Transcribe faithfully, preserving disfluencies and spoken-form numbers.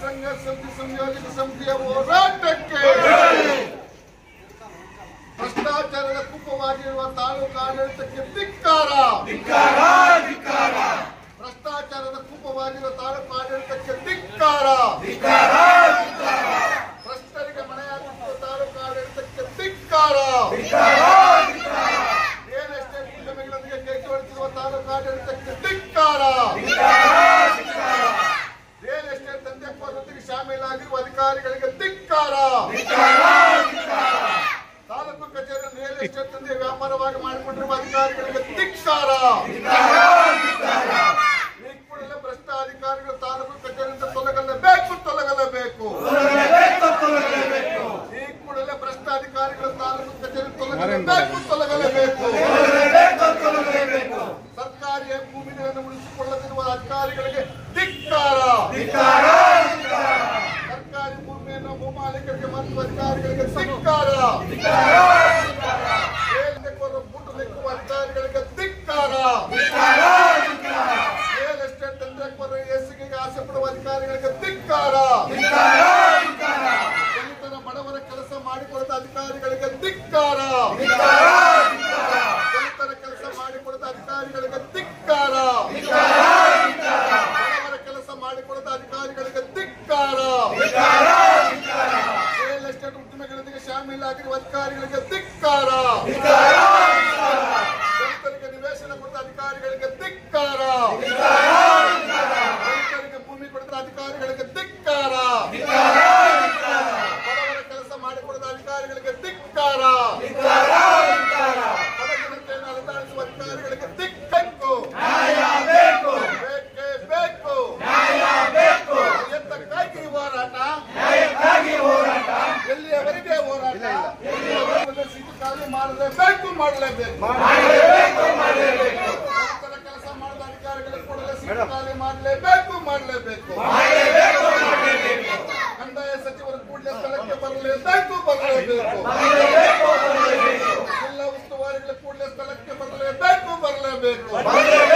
ಸಂಘ ಸಮಿತಿ ಸಂಯೋಜಕ ಸಮಿತಿಯ ಹೋರಾಟಕ್ಕೆ ಭ್ರಷ್ಟಾಚಾರದ ಕೂಪವಾಗಿರುವ ತಾಲೂಕು ಆಡಳಿತಕ್ಕೆ ಧಿಕ್ಕಾರ. ಭ್ರಷ್ಟಾಚಾರದ ಕೂಪವಾಗಿರುವ ತಾಲೂಕು ಆಡಳಿತಕ್ಕೆ ಧಿಕ್ಕಾರ. ಭ್ರಷ್ಟರಿಗೆ ಮನೆಯಾಗಿರುವ ತಾಲೂಕು ಆಡಳಿತಕ್ಕೆ ಧಿಕ್ಕಾರ. ರಿಯಲ್ ಎಸ್ಟೇಟ್ ಉದ್ಯಮಿಗಳೊಂದಿಗೆ ಕೈ ಜೋಡಿಸಿರುವ ತಾಲೂಕು ಆಡಳಿತಕ್ಕೆ ಧಿಕ್ಕಾರ. ರಿಯಲ್ ಎಸ್ಟೇಟ್ ದಂಧೆಕೋರರೊಂದಿಗೆ ಶಾಮೀಲಾಗಿರುವ ಅಧಿಕಾರಿಗಳಿಗೆ ಧಿಕ್ಕಾರ. ತಾಲೂಕು ಕಚೇರಿಯನ್ನು ರಿಯಲ್ ಎಸ್ಟೇಟ್ ದಂಧೆ ವ್ಯಾಪಾರವಾಗಿ ಮಾಡಿಕೊಂಡಿರುವ ಅಧಿಕಾರಿಗಳಿಗೆ ಧಿಕ್ಕಾರ. ಈ ಕೂಡಲೇ ಭ್ರಷ್ಟ ಅಧಿಕಾರಿಗಳು ತಾಲೂಕು ಕಚೇರಿಯಿಂದ ತೊಲಗಲೇಬೇಕು ತೊಲಗಲೇಬೇಕು ಈ ಕೂಡಲೇ ಭ್ರಷ್ಟ ಅಧಿಕಾರಿಗಳು ತಾಲೂಕು ಕಚೇರಿ ತೊಲಗಲೇಬೇಕು ತೊಲಗಲೇಬೇಕು ಸರ್ಕಾರಿ ಭೂಮಿಗಳನ್ನು ಉಳಿಸಿಕೊಳ್ಳದಿರುವ ಅಧಿಕಾರಿಗಳಿಗೆ ಧಿಕ್ಕಾರ. ಸರ್ಕಾರಿ ಭೂಮಿಯನ್ನು ಭೂಮಾಲೀಕರಿಗೆ ಮತ್ತು ಅಧಿಕಾರಿಗಳಿಗೆ ಧಿಕ್ಕಾರ. ಬುಟ್ಟು ನೆಕ್ಕುವ ಅಧಿಕಾರಿಗಳಿಗೆ ಧಿಕ್ಕಾರ. ರಿಯಲ್ ಎಸ್ಟೇಟ್ ದಂಧೆಕೋರರ ಎಸಿಗೆ ಆಸೆ ಪಡುವ ಅಧಿಕಾರಿಗಳಿಗೆ ಧಿಕ್ಕಾರ. ದಲಿತರ ಬಡವರ ಕೆಲಸ ಮಾಡಿಕೊಡದ ಅಧಿಕಾರಿಗಳಿಗೆ ಧಿಕ್ಕಾರ. ದಲಿತರ ಕೆಲಸ ಮಾಡಿಕೊಡದ ಅಧಿಕಾರಿಗಳಿಗೆ ಧಿಕ್ಕಾರ. ಬಡವರ ಕೆಲಸ ಮಾಡಿಕೊಡದ ಅಧಿಕಾರಿಗಳಿಗೆ ಧಿಕ್ಕಾರ. ರಿಯಲ್ ಎಸ್ಟೇಟ್ ಉದ್ಯಮಿಗಳೊಂದಿಗೆ ಶಾಮೀಲಾಗಿರುವ ಅಧಿಕಾರಿಗಳಿಗೆ ಧಿಕ್ಕಾರ. ದಲಿತರಿಗೆ ನಿವೇಶನ ಕೊಟ್ಟ ಅಧಿಕಾರಿಗಳಿಗೆ ಧಿಕ್ಕಾರ. ದಲಿತರಿಗೆ ಭೂಮಿ ಕೊಟ್ಟ ಅಧಿಕಾರಿಗಳಿಗೆ ಧಿಕ್ಕಾರ. ಬಡವರ ಕೆಲಸ ಮಾಡಿಕೊಡದ ಅಧಿಕಾರಿಗಳಿಗೆ ಧಿಕ್ಕಾರ. ಬಡಜನತೆಯನ್ನು ಅಲುಗಾಡಿಸುವ ಅಧಿಕಾರಿಗಳಿಗೆ ಧಿಕ್ಕು. ಬೇಕೇ ಬೇಕು. ಎತ್ತಕ್ಕಾಗಿ ಹೋರಾಟ. ಎಲ್ಲಿಯವರೆಗೆ ಹೋರಾಟ? ಸೀಟು ಖಾಲಿ ಮಾಡಲೇಬೇಕು ಮಾಡಲೇಬೇಕು ಕೆಲಸ ಮಾಡಿದ ಅಧಿಕಾರಿಗಳಿಗೆ ಕೂಡಲೇ ಸೀಟು ಖಾಲಿ ಮಾಡಲೇಬೇಕು ಮಾಡಲೇಬೇಕು ಕಂದಾಯ ಸಚಿವರು ಕೂಡಲೇ ಸ್ಥಳಕ್ಕೆ ಬರಲೇಬೇಕು ಬರಲೇಬೇಕು ಜಿಲ್ಲಾ ಉಸ್ತುವಾರಿಗಳ ಕೂಡಲೇ ಸ್ಥಳಕ್ಕೆ ಬರಲೇಬೇಕು ಬರಲೇಬೇಕು